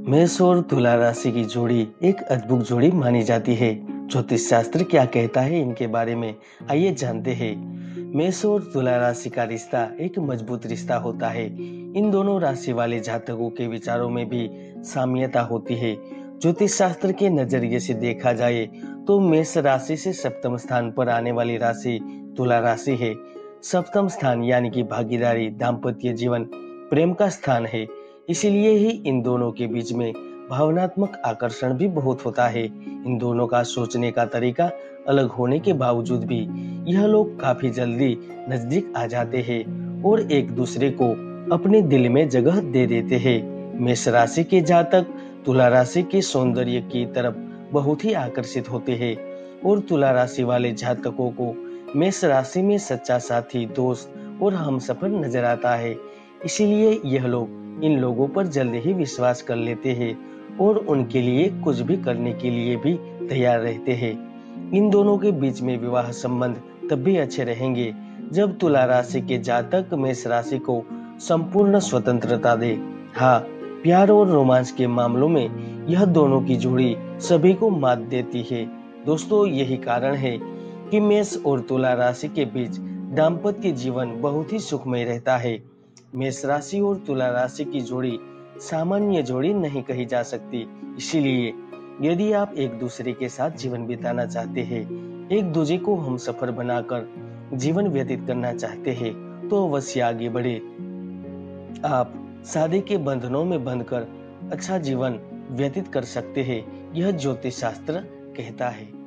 मेष और तुला राशि की जोड़ी एक अद्भुत जोड़ी मानी जाती है। ज्योतिष शास्त्र क्या कहता है इनके बारे में आइए जानते हैं। मेष और तुला राशि का रिश्ता एक मजबूत रिश्ता होता है। इन दोनों राशि वाले जातकों के विचारों में भी साम्यता होती है। ज्योतिष शास्त्र के नजरिए से देखा जाए तो मेष राशि से सप्तम स्थान पर आने वाली राशि तुला राशि है। सप्तम स्थान यानी कि भागीदारी, दाम्पत्य जीवन, प्रेम का स्थान है। इसीलिए ही इन दोनों के बीच में भावनात्मक आकर्षण भी बहुत होता है। इन दोनों का सोचने का तरीका अलग होने के बावजूद भी यह लोग काफी जल्दी नजदीक आ जाते हैं और एक दूसरे को अपने दिल में जगह दे देते हैं। मेष राशि के जातक तुला राशि के सौंदर्य की तरफ बहुत ही आकर्षित होते हैं और तुला राशि वाले जातकों को मेष राशि में सच्चा साथी, दोस्त और हमसफर नजर आता है। इसीलिए यह लोग इन लोगों पर जल्द ही विश्वास कर लेते हैं और उनके लिए कुछ भी करने के लिए भी तैयार रहते हैं। इन दोनों के बीच में विवाह संबंध तब भी अच्छे रहेंगे जब तुला राशि के जातक मेष राशि को संपूर्ण स्वतंत्रता दे। हाँ, प्यार और रोमांस के मामलों में यह दोनों की जोड़ी सभी को मात देती है। दोस्तों, यही कारण है कि मेष और तुला राशि के बीच दाम्पत्य जीवन बहुत ही सुखमय रहता है। मेष राशि और तुला राशि की जोड़ी सामान्य जोड़ी नहीं कही जा सकती। इसीलिए यदि आप एक दूसरे के साथ जीवन बिताना चाहते हैं, एक दूसरे को हमसफर बनाकर जीवन व्यतीत करना चाहते हैं, तो अवश्य आगे बढ़े। आप शादी के बंधनों में बंधकर अच्छा जीवन व्यतीत कर सकते हैं, यह ज्योतिष शास्त्र कहता है।